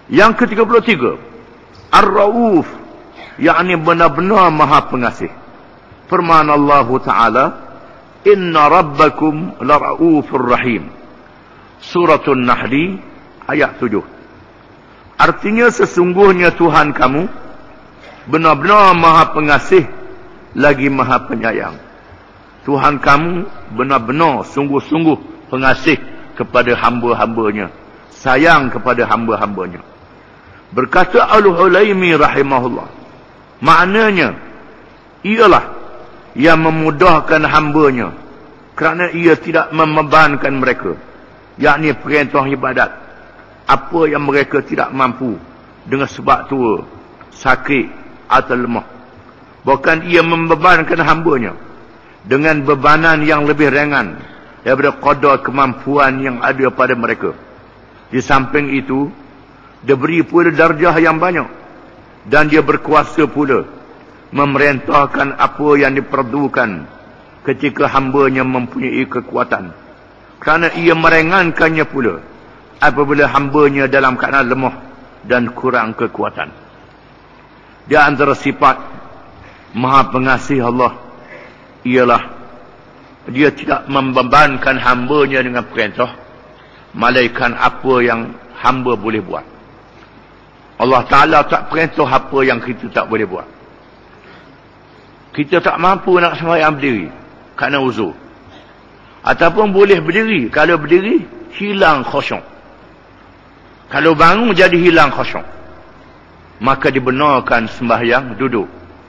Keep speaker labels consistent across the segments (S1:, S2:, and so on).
S1: Yang ke-33, Ar-Rauf, yakni benar-benar Maha Pengasih. Firman Allah Ta'ala, Inna Rabbakum la-Raufur Rahim. Suratul Nahli ayat 7. Artinya sesungguhnya Tuhan kamu benar-benar Maha Pengasih lagi Maha Penyayang. Tuhan kamu benar-benar sungguh-sungguh pengasih kepada hamba-hambanya, sayang kepada hamba-hambanya. Berkata Al-Hulaimi rahimahullah, maknanya ialah yang memudahkan hambanya kerana ia tidak membebankan mereka, yakni perintah ibadat, apa yang mereka tidak mampu dengan sebab tua, sakit atau lemah. Bahkan ia membebankan hambanya dengan bebanan yang lebih ringan daripada qadar kemampuan yang ada pada mereka. Di samping itu, dia beri pula darjah yang banyak, dan dia berkuasa pula memerintahkan apa yang diperlukan ketika hambanya mempunyai kekuatan, kerana ia meringankannya pula apabila hambanya dalam keadaan lemah dan kurang kekuatan. Di antara sifat Maha Pengasih Allah ialah dia tidak membebankan hambanya dengan perintah, melainkan apa yang hamba boleh buat. Allah Ta'ala tak perintah apa yang kita tak boleh buat. Kita tak mampu nak sembahyang berdiri kerana uzur, ataupun boleh berdiri, kalau berdiri hilang khusyuk, kalau bangun jadi hilang khusyuk, maka dibenarkan sembahyang duduk.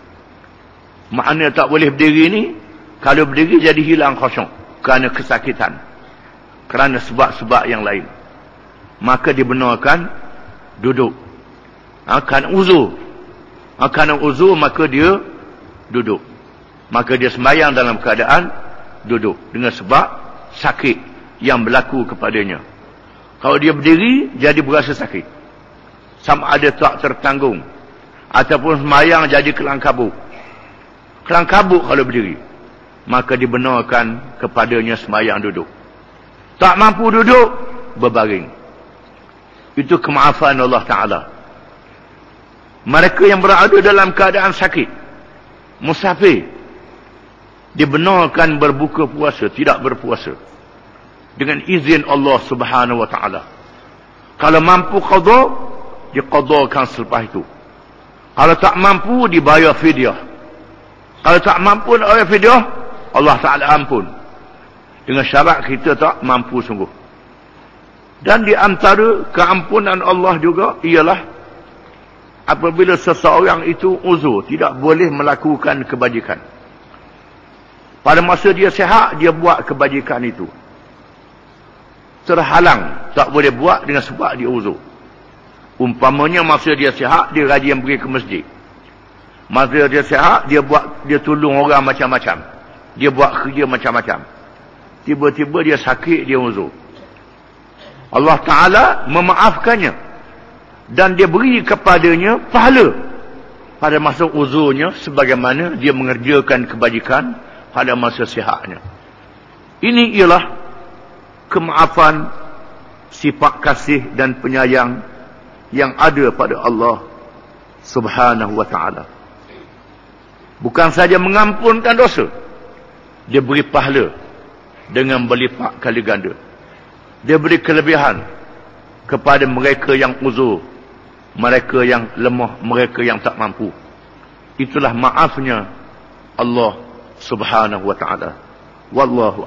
S1: Makna tak boleh berdiri ni, kalau berdiri jadi hilang khusyuk kerana kesakitan, kerana sebab-sebab yang lain, maka dibenarkan duduk. Kerana uzur, kerana uzur maka dia duduk, maka dia sembahyang dalam keadaan duduk dengan sebab sakit yang berlaku kepadanya. Kalau dia berdiri jadi berasa sakit, sama ada tak tertanggung, ataupun sembahyang jadi kelang kabut. Kelang kabut kalau berdiri, maka dibenarkan kepadanya sembahyang duduk. Tak mampu duduk, berbaring. Itu kemaafan Allah Ta'ala. Mereka yang berada dalam keadaan sakit, musafir, dibenarkan berbuka puasa, tidak berpuasa, dengan izin Allah Subhanahu Wa Ta'ala. Kalau mampu qada, diqadakan selepas itu. Kalau tak mampu, dibayar fidyah. Kalau tak mampu nak bayar fidyah, Allah Ta'ala ampun, dengan syarat kita tak mampu sungguh. Dan di antara keampunan Allah juga ialah apabila seseorang itu uzur, tidak boleh melakukan kebajikan. Pada masa dia sihat, dia buat kebajikan itu, terhalang, tak boleh buat dengan sebab dia uzur. Umpamanya masa dia sihat, dia rajin pergi ke masjid. Masa dia sihat, dia tolong orang macam-macam, dia buat kerja macam-macam. Tiba-tiba dia sakit, dia uzur. Allah Ta'ala memaafkannya, dan dia beri kepadanya pahala pada masa uzurnya, sebagaimana dia mengerjakan kebajikan pada masa sihatnya. Ini ialah kemaafan, sifat kasih dan penyayang yang ada pada Allah Subhanahu Wa Ta'ala. Bukan saja mengampunkan dosa, dia beri pahala dengan berlipat kali ganda. Dia beri kelebihan kepada mereka yang uzur, mereka yang lemah, mereka yang tak mampu. Itulah maafnya Allah Subhanahu Wa Ta'ala. Wallahu